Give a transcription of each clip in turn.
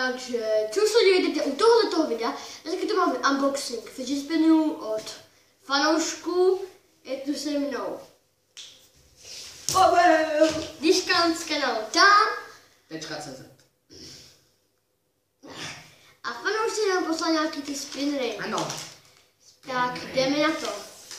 Takže, co se dějete u tohoto videa, dneska tu máme unboxing fidget spinnů od fanoušků, je tu se mnou Pavel, Discount z kanálu Tam.cz a fanoušci nám poslali nějaký ty spinnery. Ano. Tak jdeme na to.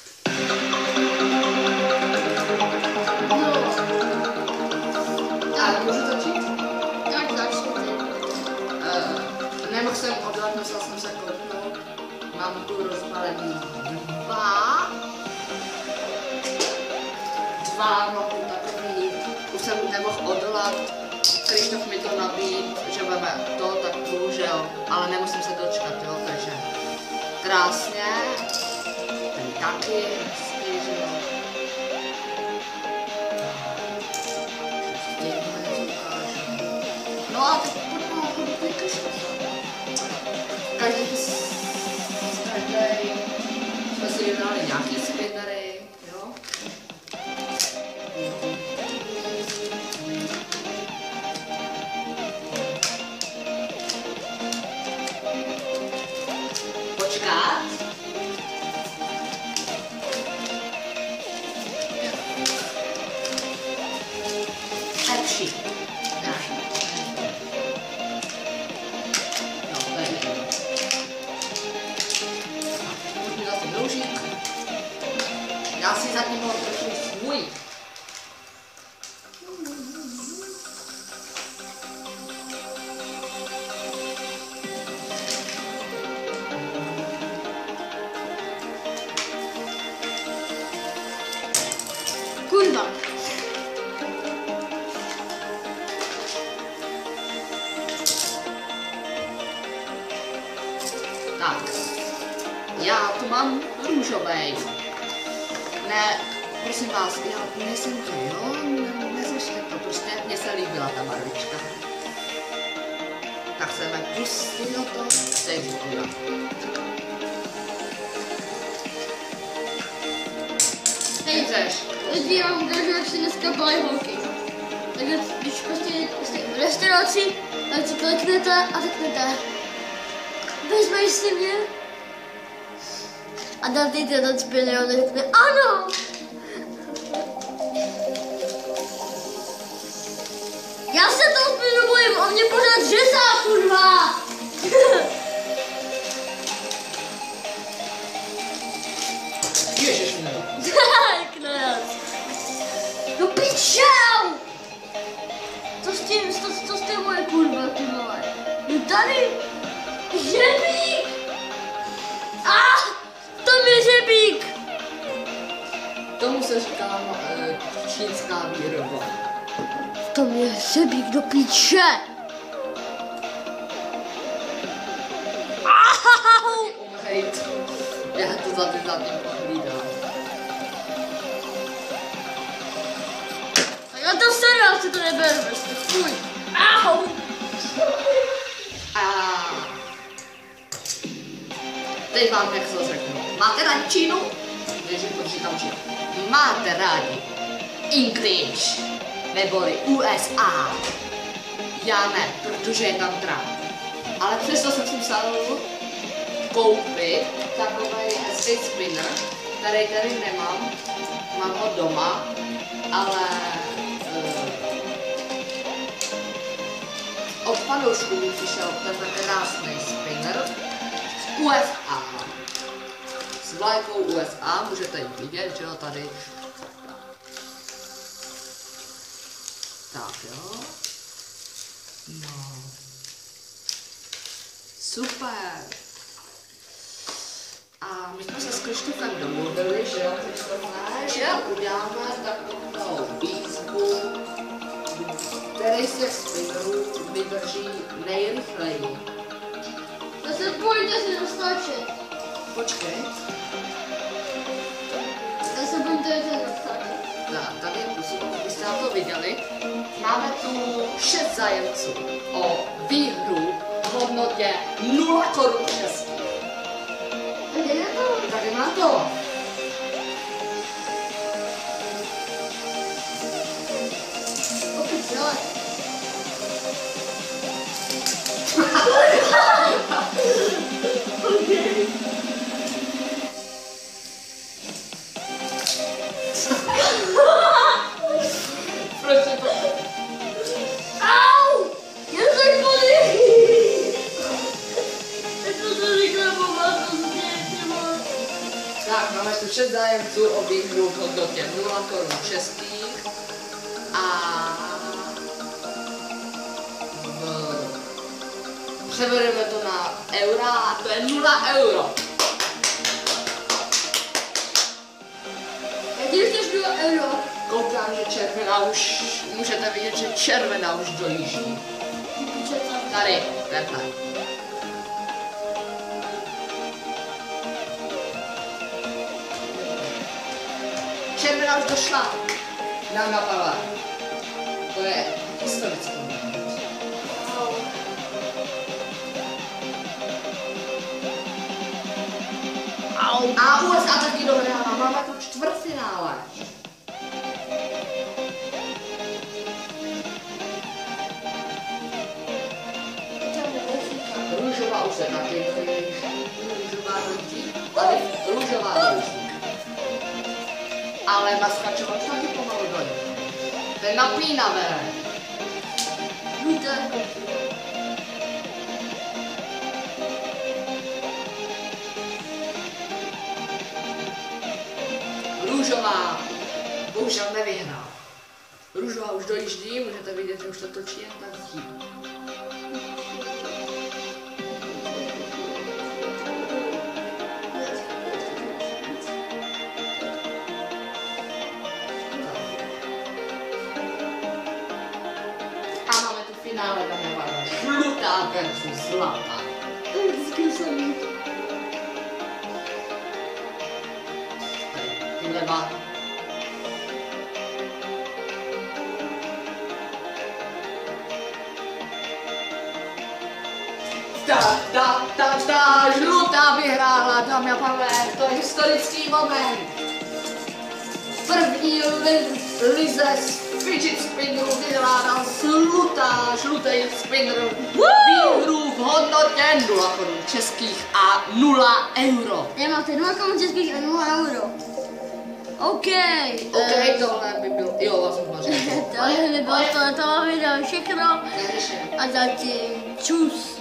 No. Tak, můžu začít? Tak začněte. Nemohl jsem oddat, musel jsem se kouknout. Mám tu rozpalený dva nohy takový. Už jsem nemohl odolat. Krištof mi to nabít, že veme to, tak bohužel. Ale nemusím se dočkat, jo, takže krásně. Ten taky, hezký, že jo. No a teď budeme každý jsme si vybrali nějaký spinnery, jo. Počkat. Lepší. Já si zatím mám trošku svůj. Kurva. Tak. Já tu mám růžovej. Ne, prosím vás, já nejsem to, jo? Nezačte to, prostě mně se líbila ta barvička. Tak se mi pustilo to, teď voda. Teď lidi, já vám ukážu, jak se dneska balí holky. Tak když prostě jste v restauraci, tak si kliknete a řeknete vezmeš si mě? A dáte ten spinner a on řekne ano! Já se toho spinneru bojím, on mě pořád řezá, kurva! Ježišmina. Tak, ne. No pičel! Co s tím moje kurva, ty vole? No tady! Žebík! Tam je žebík! Tomu se říká čínská výroba. Tam je žebík do píče! Umřít. Já to za tím pohlídám. Tak já to seriál si to neberu, prostě fuj! Au! Teď vám jak to řeknu. Máte rádi Čínu? Ježiš, proč říkám Čínu? Máte rádi English, neboli USA. Já ne, protože je tam Trump. Ale přesto jsem si musel koupit takový hezký spinner, který tady nemám. Mám ho doma, ale od fanoušků mi přišel ten krásný spinner z USA. S vlajkou USA, můžete ji vidět, že jo, tady. Tak jo. No. Super. A my jsme se s Krištofem domluvili, že jo, Krištofe, že uděláme takovou výzvu, který z těch spinnerů vydrží nejrychleji. Zase pojďte si dostačit. Počkej. Zase pojďte si dostačit. Tak, tady, byste na to viděli, máme tu 6 zájemců o výhru v hodnotě 0 korun českých. Tak jdeme na to. Pokud jo, počet zájemců o výhru v hodnotě 0 korun českých a převedeme to na eura a to je 0 euro. Jak už 0 euro? Koukám, že červená už, můžete vidět, že červená už dojíždí. Tady, takhle. Červená už došla. Dámy a pánové. To je historické. A USA taky dohrála, máme tu čtvrtfinále. Růžová už se taky dojíždí. Růžová dojíždí. Tady růžová dojíždí. Ale maskačovat taky pomalu dojíždí. To je napínavé. Růžová bohužel nevyhrál. Růžová už dojíždí, můžete vidět, že už to točí jen tak zdi. A máme tu finále, tam je vážná žlutá versus zlatá. Leva. Žlutá vyhrála, dámy a pánové, to je historický moment. První lize fidget spinneru vyhrála žlutý spinner výhru v hodnotě 0 korun českých a 0 euro. Nemáte 0 korun českých a 0 euro. OK, tohle by bylo, jo, vlastně tohle by bylo tohle video všechno a zatím čus.